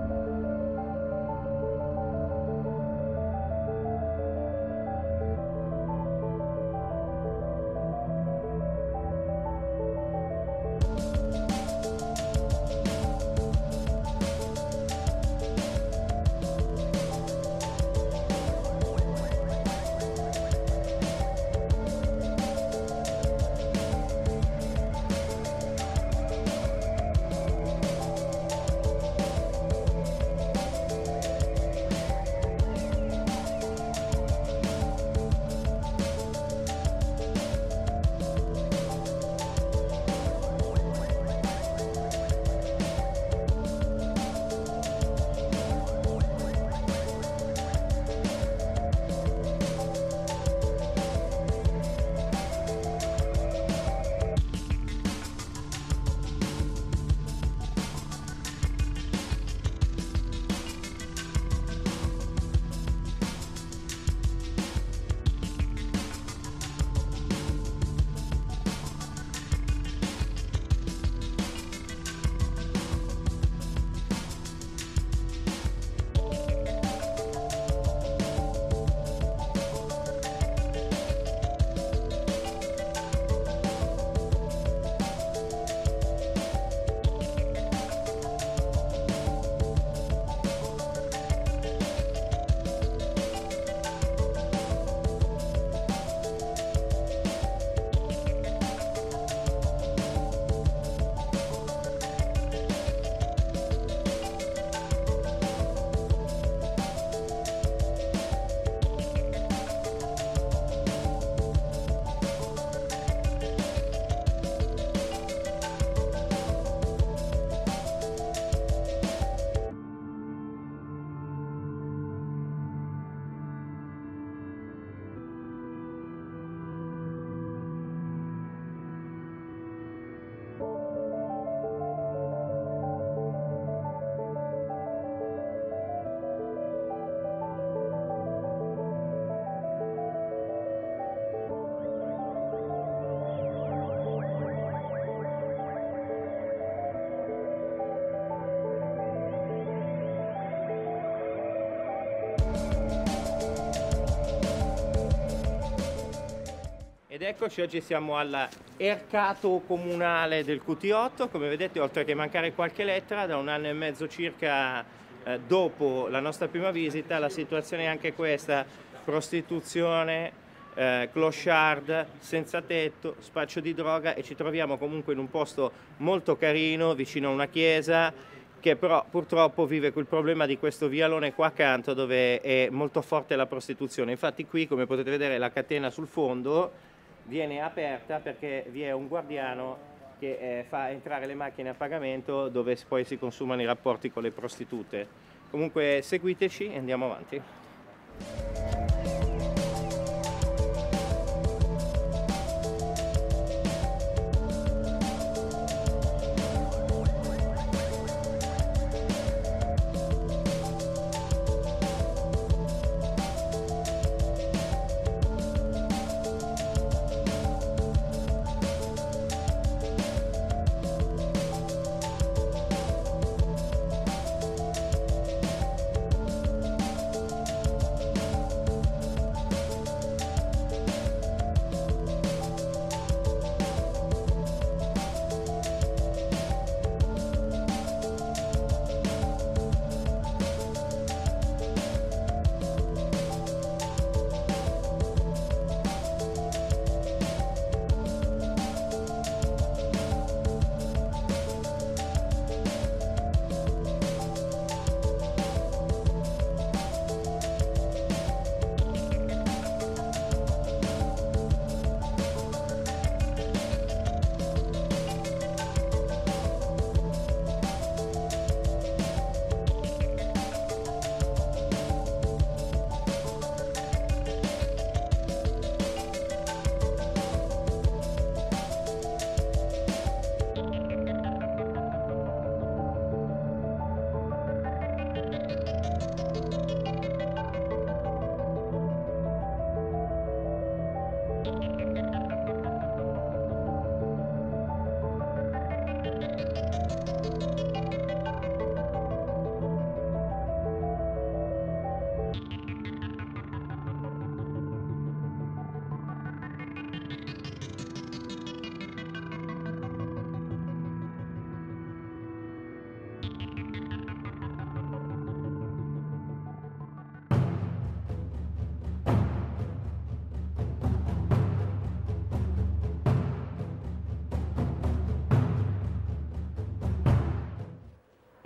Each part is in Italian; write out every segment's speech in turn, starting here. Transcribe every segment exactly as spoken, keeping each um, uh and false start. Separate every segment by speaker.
Speaker 1: Ed eccoci, oggi siamo all'Ercato Comunale del Q T otto. Come vedete, oltre che mancare qualche lettera, da un anno e mezzo circa eh, dopo la nostra prima visita, la situazione è anche questa: prostituzione, eh, clochard, senza tetto, spaccio di droga, e ci troviamo comunque in un posto molto carino, vicino a una chiesa, che però purtroppo vive quel problema di questo vialone qua accanto dove è molto forte la prostituzione. Infatti qui, come potete vedere, la catena sul fondo viene aperta perché vi è un guardiano che eh, fa entrare le macchine a pagamento dove poi si consumano i rapporti con le prostitute. Comunque seguiteci e andiamo avanti.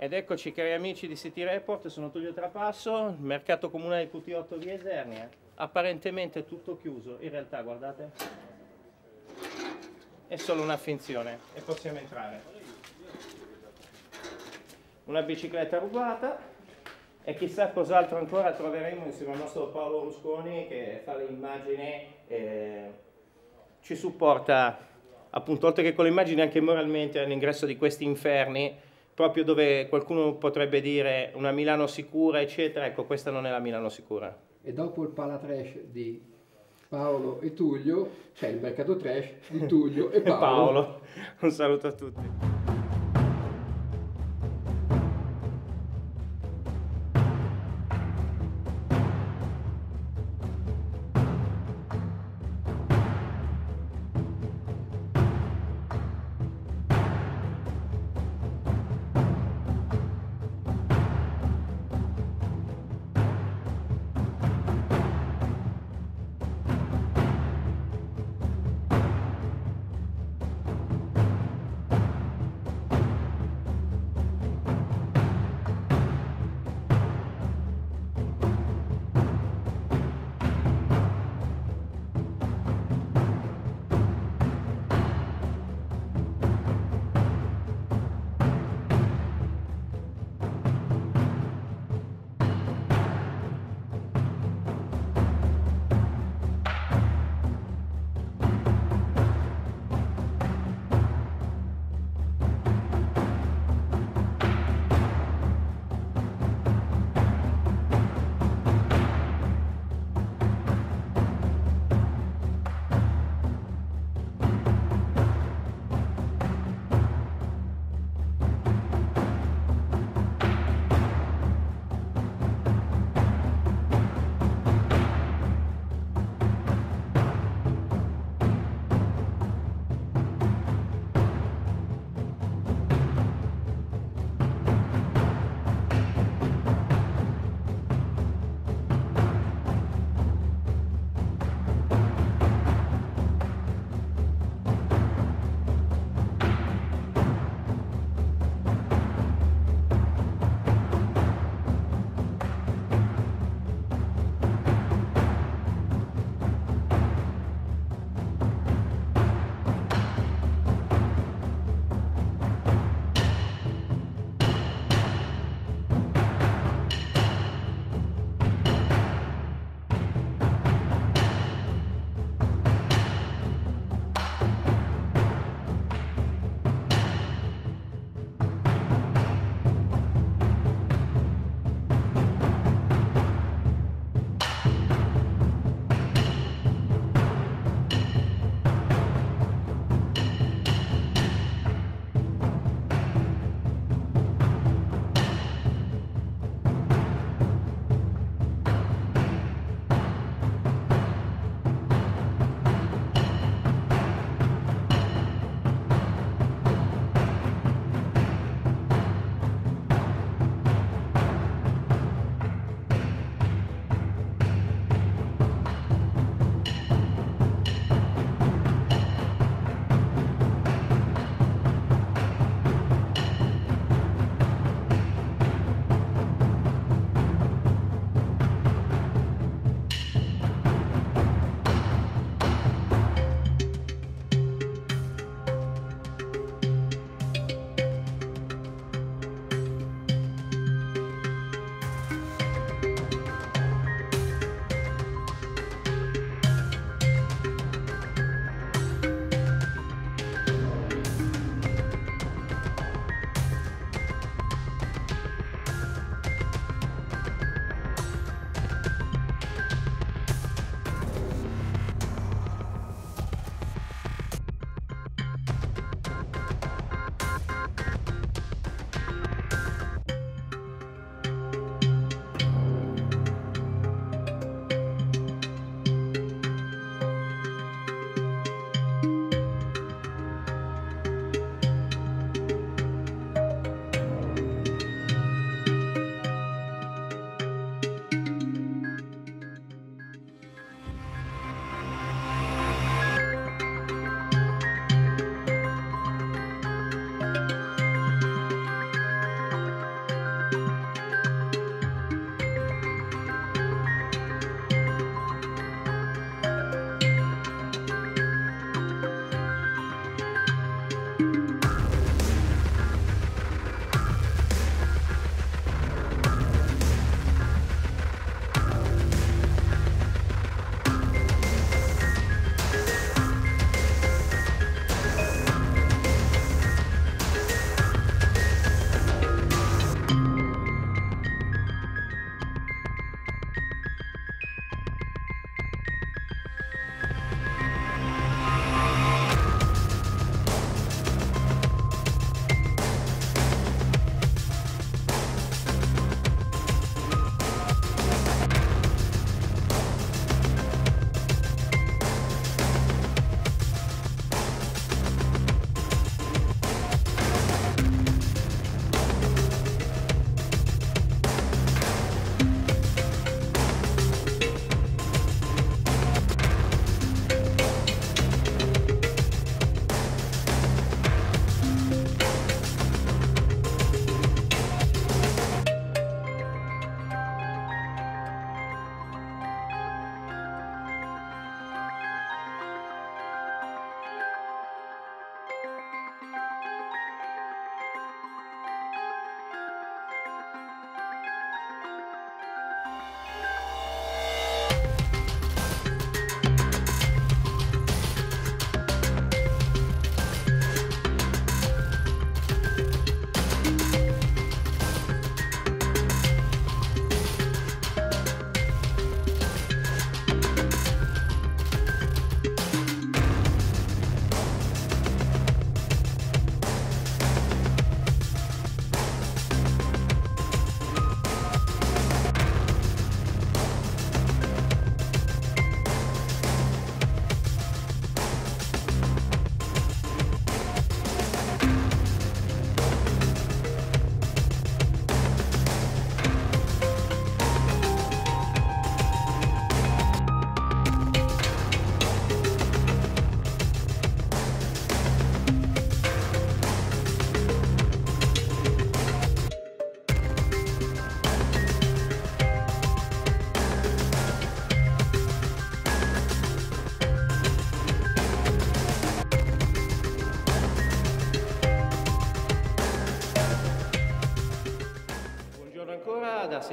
Speaker 1: Ed eccoci cari amici di City Report, sono Tullio Trapasso, mercato comunale Q T otto via Esernia, apparentemente tutto chiuso, in realtà guardate, è solo una finzione e possiamo entrare. Una bicicletta rubata e chissà cos'altro ancora troveremo insieme al nostro Paolo Rusconi che fa le immagini e ci supporta appunto oltre che con le immagini anche moralmente all'ingresso di questi inferni, proprio dove qualcuno potrebbe dire una Milano sicura eccetera, ecco questa non è la Milano sicura.
Speaker 2: E dopo il palatrash di Paolo e Tullio c'è il mercato trash di Tullio e Paolo.
Speaker 1: Paolo. Un saluto a tutti.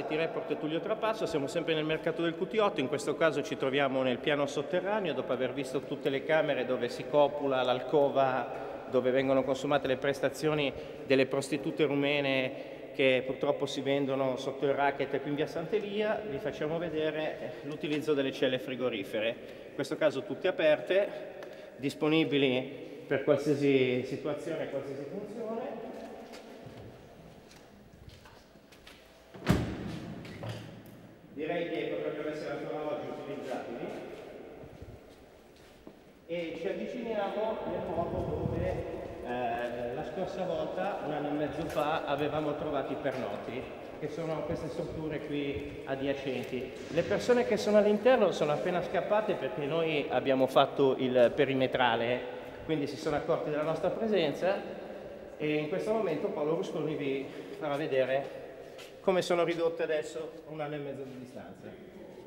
Speaker 1: City Report Tullio Trapasso, siamo sempre nel mercato del Q T otto, in questo caso ci troviamo nel piano sotterraneo dopo aver visto tutte le camere dove si copula, l'alcova dove vengono consumate le prestazioni delle prostitute rumene che purtroppo si vendono sotto il racket qui in via Sant'Elia. Vi facciamo vedere l'utilizzo delle celle frigorifere, in questo caso tutte aperte, disponibili per qualsiasi situazione, qualsiasi funzione. Direi che potrebbero essere ancora oggi utilizzabili. E ci avviciniamo nel modo dove eh, la scorsa volta, un anno e mezzo fa, avevamo trovato i pernoti, che sono queste strutture qui adiacenti. Le persone che sono all'interno sono appena scappate perché noi abbiamo fatto il perimetrale, quindi si sono accorti della nostra presenza e in questo momento Paolo Rusconi vi farà vedere come sono ridotte adesso a un anno e mezzo di distanza.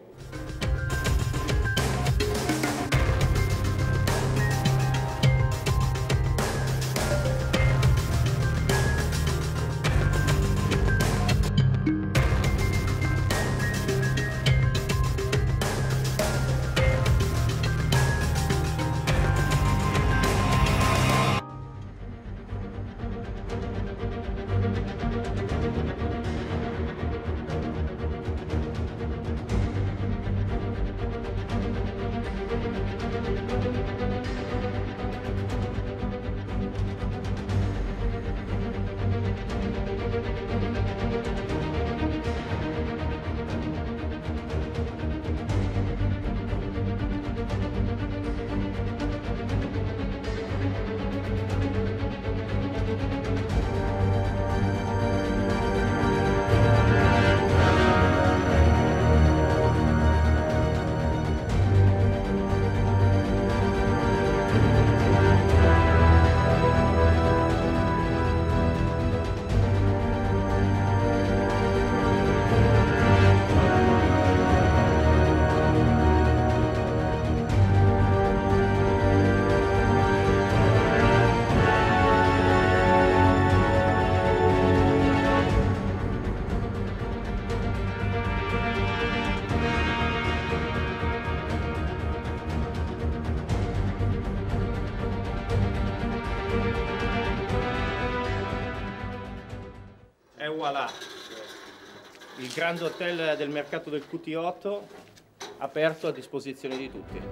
Speaker 1: E voilà, il Grand Hotel del mercato del Q T otto aperto a disposizione di tutti.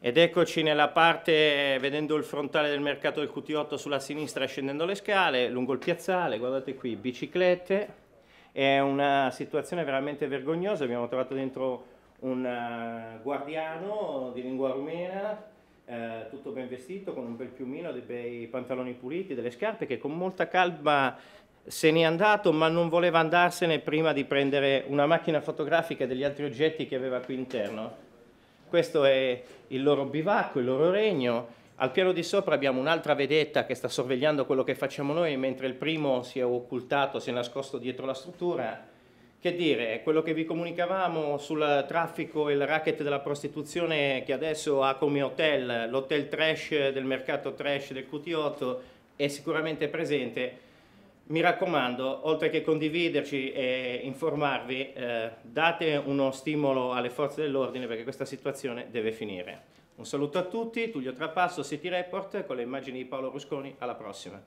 Speaker 1: Ed eccoci nella parte, vedendo il frontale del mercato del Q T otto sulla sinistra scendendo le scale, lungo il piazzale, guardate qui, biciclette, è una situazione veramente vergognosa, abbiamo trovato dentro un uh, guardiano di lingua rumena, eh, tutto ben vestito, con un bel piumino, dei bei pantaloni puliti, delle scarpe, che con molta calma se n'è andato, ma non voleva andarsene prima di prendere una macchina fotografica e degli altri oggetti che aveva qui interno. Questo è il loro bivacco, il loro regno. Al piano di sopra abbiamo un'altra vedetta che sta sorvegliando quello che facciamo noi, mentre il primo si è occultato, si è nascosto dietro la struttura. Che dire, quello che vi comunicavamo sul traffico e il racket della prostituzione che adesso ha come hotel, l'hotel trash del mercato trash del Q T otto, è sicuramente presente. Mi raccomando, oltre che condividerci e informarvi, eh, date uno stimolo alle forze dell'ordine perché questa situazione deve finire. Un saluto a tutti, Tullio Trapasso, City Report, con le immagini di Paolo Rusconi, alla prossima.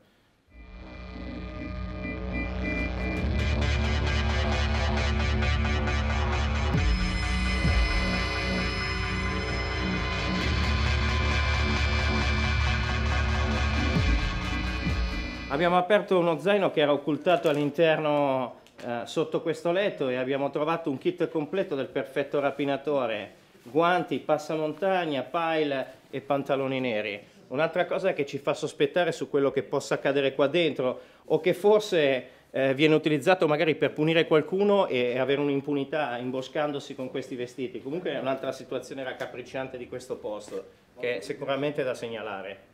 Speaker 1: Abbiamo aperto uno zaino che era occultato all'interno eh, sotto questo letto e abbiamo trovato un kit completo del perfetto rapinatore, guanti, passamontagna, pile e pantaloni neri. Un'altra cosa che ci fa sospettare su quello che possa accadere qua dentro o che forse eh, viene utilizzato magari per punire qualcuno e avere un'impunità imboscandosi con questi vestiti. Comunque è un'altra situazione raccapricciante di questo posto che è sicuramente da segnalare.